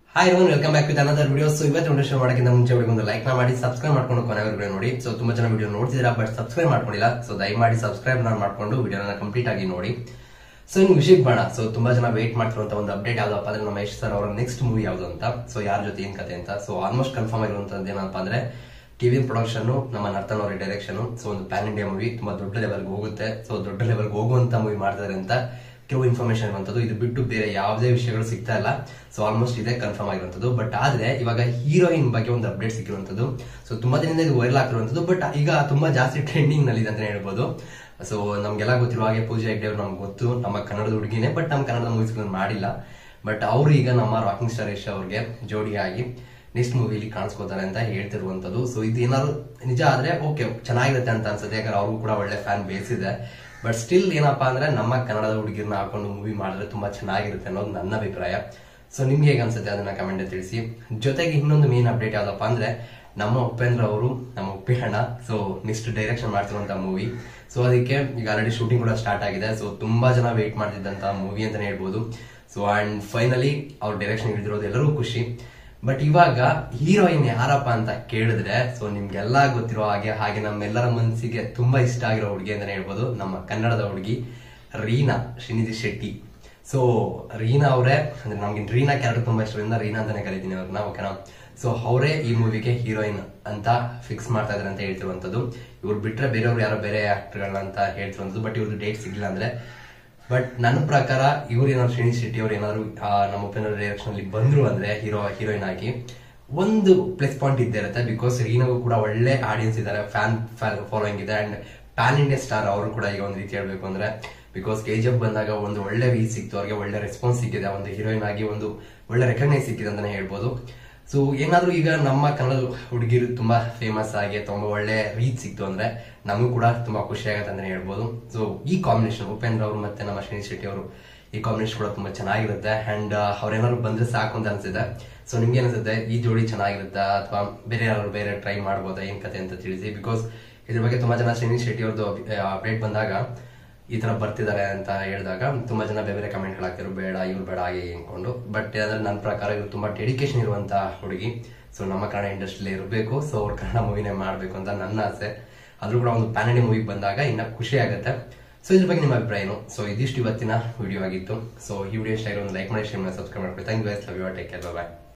Hi everyone, welcome back with another video. So ಇವತ್ತು video ಶುರು ಮಾಡೋಕ್ಕಿಂತ ಮುಂಚೆ ಒಂದು ಲೈಕ್ ಮಾಡಿ ಸಬ್ಸ್ಕ್ರೈಬ್ ಮಾಡ್ಕೊಂಡು ಕೊನೆವರೆಗೂ ವಿಡಿಯೋ ನೋಡಿ. ಸೊ ತುಂಬಾ ಜನ ವಿಡಿಯೋ ನೋಡ್ತಿದ್ದೀರಾ ಬಟ್ ಸಬ್ಸ್ಕ್ರೈಬ್ ಮಾಡ್ಕೊಂಡಿಲ್ಲ. ಸೊ ದಯಮಾಡಿ ಸಬ್ಸ್ಕ್ರೈಬ್ ಮಾಡ್ಕೊಂಡು ವಿಡಿಯೋನ ಕಂಪ್ಲೀಟ್ ಆಗಿ ನೋಡಿ. ಸೊ ಇನ್ನು ವಿಷಯಕ್ಕೆ ಬರೋಣ. ಸೊ ತುಂಬಾ ಜನ ವೇಟ್ ಮಾಡ್ತಿರುವಂತ ಒಂದು ಅಪ್ಡೇಟ್ ಯಾವ್ದಪ್ಪ ಅಂದ್ರೆ ನಮ್ಮ ಯಶ್ ಸರ್ ಅವರ ನೆಕ್ಸ್ಟ್ ಮೂವಿ ಯಾವ್ದು ಅಂತ. ಸೊ ಯಾರ ಜೊತೆ ಏನ್ ಕತೆ ಅಂತ. ಸೊ ಆಲ್ಮೋಸ್ಟ್ ಕನ್ಫರ್ಮ್ ಆಗಿರುವಂತದ್ದು ಏನಪ್ಪ ಅಂದ್ರೆ ಟಿವಿ ಪ್ರೊಡಕ್ಷನ್, ನಮ್ಮ ನರ್ತನ್ ಅವರ ಡೈರೆಕ್ಷನ್. ಸೊ ಒಂದು ಪ್ಯಾನ್ ಇಂಡಿಯಾ ಮೂವಿ, ತುಂಬಾ ದೊಡ್ಡ ಲೆವೆಲ್ಗೆ ಹೋಗುತ್ತೆ. ಸೊ ದೊಡ್ಡ ಲೆವೆಲ್ಗೆ ಹೋಗುವಂತ ಮೂವಿ ಮಾಡ್ತಾರೆ ಅಂತ ಕೆಲವು ಇನ್ಫಾರ್ಮೇಶನ್ ಇರುವಂತದ್ದು. ಇದು ಬಿಟ್ಟು ಬೇರೆ ಯಾವುದೇ ವಿಷಯಗಳು ಸಿಗ್ತಾ ಇಲ್ಲ. ಸೊ ಆಲ್ಮೋಸ್ಟ್ ಇದೆ ಕನ್ಫರ್ಮ್ ಆಗಿರುವಂತದ್ದು. ಬಟ್ ಆದ್ರೆ ಇವಾಗ ಹೀರೋಯಿನ್ ಬಗ್ಗೆ ಒಂದು ಅಪ್ಡೇಟ್ ಸಿಕ್ಕಿರುವಂತದ್ದು. ಸೊ ತುಂಬಾ ದಿನದಿಂದ ಇದು ವೈರಲ್ ಆಗ್ತಿರುವಂತದ್ದು. ಬಟ್ ಈಗ ತುಂಬಾ ಜಾಸ್ತಿ ಟ್ರೆಂಡಿಂಗ್ ನಲ್ಲಿ ಇದೆ ಅಂತ ಹೇಳ್ಬೋದು. ಸೊ ನಮ್ಗೆಲ್ಲ ಗೊತ್ತಿರುವ ಹಾಗೆ ಪೂಜಾ ಹೆಗ್ಡೆ ಅವ್ರು ನಮ್ಗೆ ಗೊತ್ತು, ನಮ್ಮ ಕನ್ನಡದ ಹುಡುಗಿನೇ. ಬಟ್ ನಮ್ಮ ಕನ್ನಡದ ಮೂವೀಸ್ ಮಾಡಿಲ್ಲ. ಬಟ್ ಅವರು ಈಗ ನಮ್ಮ ರಾಕಿಂಗ್ ಸ್ಟಾರ್ ಯಶ್ ಅವ್ರಿಗೆ ಜೋಡಿಯಾಗಿ ನೆಕ್ಸ್ಟ್ ಮೂವಿಲಿ ಕಾಣಿಸ್ಕೋತಾರೆ ಅಂತ ಹೇಳ್ತಿರುವಂತದ್ದು. ಸೊ ಇದು ಏನಾದ್ರು ನಿಜ ಆದ್ರೆ ಓಕೆ, ಚೆನ್ನಾಗಿರುತ್ತೆ ಅಂತ ಅನ್ಸುತ್ತೆ. ಯಾಕಂದ್ರೆ ಅವ್ರಿಗೂ ಕೂಡ ಒಳ್ಳೆ ಫ್ಯಾನ್ ಬೇಸ್ ಇದೆ. ಬಟ್ ಸ್ಟಿಲ್ ಏನಪ್ಪಾ ಅಂದ್ರೆ ನಮ್ಮ ಕನ್ನಡದ ಹುಡುಗಿರ್ನ ಹಾಕೊಂಡು ಮೂವಿ ಮಾಡಿದ್ರೆ ತುಂಬಾ ಚೆನ್ನಾಗಿರುತ್ತೆ ಅನ್ನೋದು ನನ್ನ ಅಭಿಪ್ರಾಯ. ಸೊ ನಿಮ್ಗೆ ಹೇಗೆ ಅನ್ಸುತ್ತೆ ಅದನ್ನ ಕಮೆಂಟ್ ತಿಳಿಸಿ. ಜೊತೆಗೆ ಇನ್ನೊಂದು ಮೇನ್ ಅಪ್ಡೇಟ್ ಯಾವ್ದಪ್ಪ ಅಂದ್ರೆ ನಮ್ಮ ಉಪೇಂದ್ರ ಅವರು, ನಮ್ಮ ಉಪ್ಪಿ ಅಣ್ಣ, ಸೊ ನೆಕ್ಸ್ಟ್ ಡೈರೆಕ್ಷನ್ ಮಾಡ್ತಿರುವಂತ ಮೂವಿ. ಸೊ ಅದಕ್ಕೆ ಈಗ ಆಲ್ರೆಡಿ ಶೂಟಿಂಗ್ ಕೂಡ ಸ್ಟಾರ್ಟ್ ಆಗಿದೆ. ಸೊ ತುಂಬಾ ಜನ ವೇಟ್ ಮಾಡ್ತಿದ್ದಂತ ಮೂವಿ ಅಂತಾನೆ ಹೇಳ್ಬೋದು. ಸೊ ಅಂಡ್ ಫೈನಲಿ ಅವ್ರ ಡೈರೆಕ್ಷನ್ ಹಿಡಿದಿರೋದು ಎಲ್ಲರೂ ಖುಷಿ. ಬಟ್ ಇವಾಗ ಹೀರೋಯಿನ್ ಯಾರಪ್ಪ ಅಂತ ಕೇಳಿದ್ರೆ, ಸೊ ನಿಮ್ಗೆಲ್ಲ ಗೊತ್ತಿರೋ ಹಾಗೆ ನಮ್ಮೆಲ್ಲರ ಮನಸ್ಸಿಗೆ ತುಂಬಾ ಇಷ್ಟ ಆಗಿರೋ ಹುಡುಗಿ ಅಂತಾನೆ ಹೇಳ್ಬೋದು. ನಮ್ಮ ಕನ್ನಡದ ಹುಡುಗಿ ರೀನಾ, ಶ್ರೀನಿಧಿ ಶೆಟ್ಟಿ. ಸೊ ರೀನಾ ಅವರೇ ಅಂದ್ರೆ ನಮ್ಗೆ ರೀನಾ ಕ್ಯಾರೆಕ್ಟರ್ ತುಂಬಾ ಇಷ್ಟದಿಂದ ರೀನಾ ಅಂತಾನೆ ಕರೀತೀನಿ ಅವ್ರನ್ನ, ಓಕೆನಾ. ಸೊ ಅವರೇ ಈ ಮೂವಿಗೆ ಹೀರೋಯಿನ್ ಅಂತ ಫಿಕ್ಸ್ ಮಾಡ್ತಾ ಇದಾರೆ ಅಂತ ಹೇಳ್ತಿರುವಂತದ್ದು. ಇವ್ರು ಬಿಟ್ರೆ ಬೇರೆಯವ್ರು ಯಾರೋ ಬೇರೆ ಆಕ್ಟರ್ಗಳನ್ನ ಅಂತ ಹೇಳ್ತಿರುವಂತದ್ದು. ಬಟ್ ಇವ್ರದ್ದು ಡೇಟ್ ಸಿಗ್ಲಿಲ್ಲ ಅಂದ್ರೆ. ಬಟ್ ನನ್ನ ಪ್ರಕಾರ ಇವ್ರು ಏನಾದ್ರು ಶ್ರೀನಿಧಿ ಶೆಟ್ಟಿ ಅವ್ರು ಏನಾದ್ರು ನಮ್ಮ ಉಪೇಂದ್ರ ಡೈರೆಕ್ಷನ್ ಅಲ್ಲಿ ಬಂದ್ರು ಅಂದ್ರೆ ಹೀರೋಯಿನ್ ಆಗಿ ಒಂದು ಪ್ಲಸ್ ಪಾಯಿಂಟ್ ಇದ್ದೇ ಇರುತ್ತೆ. ಬಿಕಾಸ್ ರೀನಾಗೂ ಕೂಡ ಒಳ್ಳೆ ಆಡಿಯನ್ಸ್ ಇದಾರೆ, ಫ್ಯಾನ್ ಫಾಲೋಯಿಂಗ್ ಇದೆ. ಅಂಡ್ ಪ್ಯಾನ್ ಇಂಡಿಯಾ ಸ್ಟಾರ್ ಅವರು ಕೂಡ ಈಗ ಒಂದು ರೀತಿ ಹೇಳ್ಬೇಕು ಅಂದ್ರೆ, ಬಿಕಾಸ್ KGF ಬಂದಾಗ ಒಂದು ಒಳ್ಳೆ ರೀಚ್ ಸಿಕ್ತು, ಅವ್ರಿಗೆ ಒಳ್ಳೆ ರೆಸ್ಪಾನ್ಸ್ ಸಿಕ್ಕಿದೆ. ಒಂದು ಹೀರೋಯಿನ್ ಆಗಿ ಒಂದು ಒಳ್ಳೆ ರೆಕಗ್ನೈಸ್ ಸಿಕ್ಕಿದೆ ಅಂತಾನೆ ಹೇಳ್ಬೋದು. ಸೊ ಏನಾದ್ರೂ ಈಗ ನಮ್ಮ ಕನ್ನಡ ಹುಡುಗಿರು ತುಂಬಾ ಫೇಮಸ್ ಆಗಿ ತುಂಬಾ ಒಳ್ಳೆ ರೀಚ್ ಸಿಕ್ತು ಅಂದ್ರೆ ನಮಗೂ ಕೂಡ ತುಂಬಾ ಖುಷಿ ಆಗುತ್ತೆ ಅಂತಾನೆ ಹೇಳ್ಬೋದು. ಸೊ ಈ ಕಾಂಬಿನೇಷನ್ ಉಪೇಂದ್ರ ಅವರು ಮತ್ತೆ ನಮ್ಮ ಶ್ರೀನಿಧಿ ಶೆಟ್ಟಿ ಅವರು, ಈ ಕಾಂಬಿನೇಷನ್ ಕೂಡ ತುಂಬಾ ಚೆನ್ನಾಗಿರುತ್ತೆ. ಅಂಡ್ ಅವ್ರೇನಾದ್ರು ಬಂದ್ರೆ ಸಾಕು ಅಂತ ಅನ್ಸಿದೆ. ಸೊ ನಿಮ್ಗೆ ಅನ್ಸುತ್ತೆ ಈ ಜೋಡಿ ಚೆನ್ನಾಗಿರುತ್ತಾ ಅಥವಾ ಬೇರೆ ಯಾರು ಬೇರೆ ಟ್ರೈ ಮಾಡ್ಬೋದಾ, ಏನ್ ಕತೆ ಅಂತ ತಿಳಿಸಿ. ಬಿಕಾಸ್ ಇದ್ರ ಬಗ್ಗೆ ತುಂಬಾ ಜನ ಶ್ರೀನಿಧಿ ಶೆಟ್ಟಿ ಅವ್ರದ್ದು ಅಪ್ಡೇಟ್ ಬಂದಾಗ ಈ ತರ ಬರ್ತಿದ್ದಾರೆ ಅಂತ ಹೇಳಿದಾಗ ತುಂಬಾ ಜನ ಬೇರೆ ಕಮೆಂಟ್ ಹಾಕ್ತಿರು, ಬೇಡ ಇವ್ರು ಬೇಡ ಹಾಗೆ ಅನ್ಕೊಂಡು. ಬಟ್ ಅದ್ರ ನನ್ನ ಪ್ರಕಾರ ಇವ್ರು ತುಂಬಾ ಡೆಡಿಕೇಶನ್ ಇರುವಂತ ಹುಡುಗಿ. ಸೊ ನಮ್ಮ ಕನ್ನಡ ಇಂಡಸ್ಟ್ರಿಯಲ್ಲಿ ಇರಬೇಕು. ಸೊ ಅವ್ರ ಕನ್ನಡ ಮೂವಿನೇ ಮಾಡ್ಬೇಕು ಅಂತ ನನ್ನ ಆಸೆ. ಆದ್ರೂ ಕೂಡ ಒಂದು ಪ್ಯಾನ್ ಇಂಡಿಯಾ ಮೂವಿ ಬಂದಾಗ ಇನ್ನ ಖುಷಿ ಆಗುತ್ತೆ. ಸೊ ಇದ್ರ ಬಗ್ಗೆ ನಿಮ್ಮ ಅಭಿಪ್ರಾಯ ಏನು? ಸೊ ಇದಿಷ್ಟು ಇವತ್ತಿನ ವಿಡಿಯೋ ಆಗಿತ್ತು. ಸೊ ಈ ವಿಡಿಯೋ ಇಷ್ಟ ಆಗಿರೋ ಒಂದು ಲೈಕ್ ಮಾಡಿ, ಶೇರ್ ಮಾಡಿ, ಸಬ್ಸ್ಕ್ರೈಬ್ ಮಾಡ್ಕೊಳ್ಳಿ. Thank you guys, love you, take care, by.